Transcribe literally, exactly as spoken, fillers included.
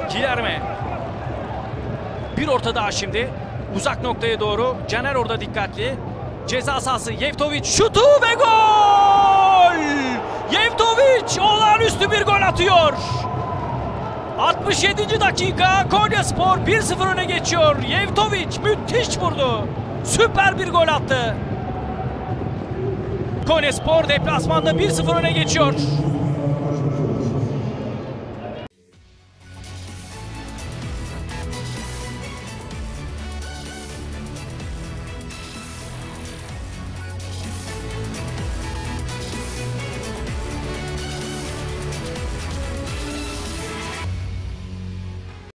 Guilherme. Bir orta daha şimdi. Uzak noktaya doğru. Caner orada dikkatli. Ceza sahası. Yevtovic şutu ve gol! Yevtovic olağanüstü bir gol atıyor. altmış yedinci dakika. Konyaspor bir sıfır öne geçiyor. Yevtovic müthiş vurdu. Süper bir gol attı. Konyaspor deplasmanda bir sıfır öne geçiyor.